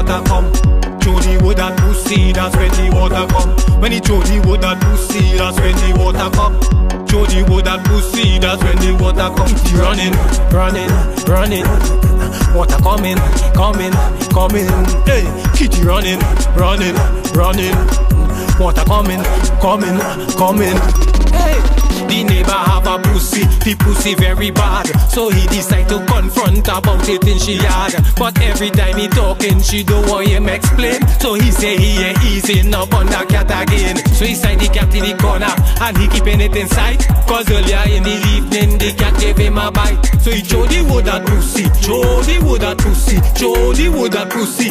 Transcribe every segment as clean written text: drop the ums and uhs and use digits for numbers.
water come. Throw the wood that pussy, that's when the water come. When he throw the wood that pussy, that's when the water come. Throw the wood that pussy, that's when the water come. Running, running, running. Water coming, coming, coming. Hey, kitty running, running, running. Water coming, coming, coming. Hey, the neighbor have a pussy, the pussy very bad. So he decide to confront about it in she yard. But every time he talking, she don't want him explain. So he say he ain't easing up on the cat again. So he side the cat in the corner and he keeping it inside. Cause earlier in the evening the cat gave him a bite. So he throw the wood at pussy, throw the wood at pussy, throw the wood at pussy,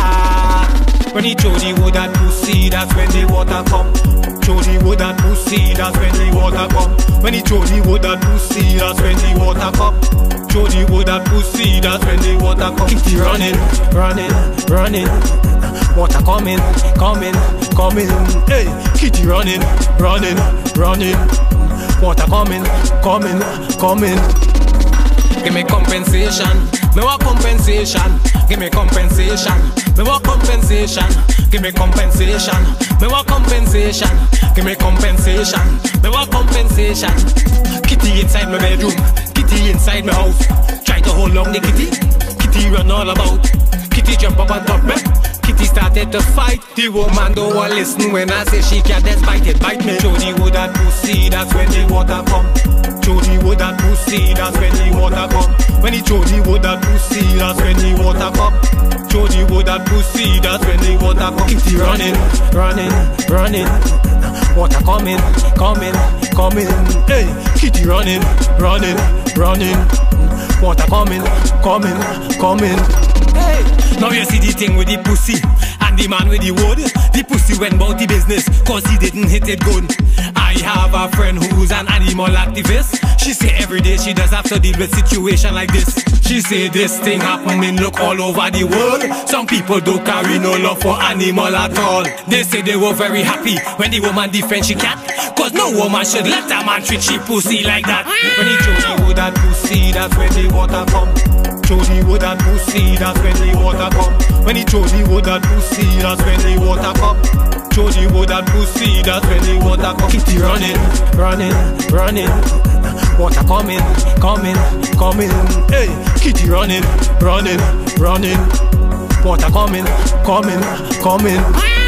cat. When he throw the wood at pussy, that's when the water come. Throw the wood at pussy, that's when the water come. When he throw the wood at pussy, that's when the water come. Throw the wood at pussy, that's when the water come. Kitty running, running, running. Water coming, coming, coming. Hey, kitty running, running, running. Water coming, coming, coming. Give me compensation, me want compensation. Give me compensation, me want compensation. Give me compensation, me want compensation. Give me compensation, me want compensation. Kitty inside my bedroom, kitty inside my house. Try to hold on the kitty, kitty run all about. Kitty jump up on top me, kitty started to fight. The woman don't want listen when I say she can't just bite it, bite me. Throw the wood at pussy, that's when the water come. Throw the wood at pussy, that's when the water come. When he throw the wood at pussy, that's when the water come. Throw the wood at pussy, that's when the water come. Kitty running, running, running. Water coming, coming, coming. Hey, kitty running, running, running. Water coming, coming, coming. Hey, now you see the thing with the pussy and the man with the wood. The pussy went about the business cause he didn't hit it good. I have a friend who's an animal activist. She say every day she does have to deal with situation like this. She say this thing happening look all over the world. Some people don't carry no love for animal at all. They say they were very happy when the woman defend she cat. Cause no woman should let a man treat she pussy like that. When he throw the wood at pussy, that's when the water come. Throw the wood at pussy, that's when the water come. When he throw the wood at pussy, that's when the water come. Throw the wood at pussy, that's when the water come. Kitty running, running, running. Water coming, coming, coming. Hey, kitty running, running, running. Water coming, coming, coming.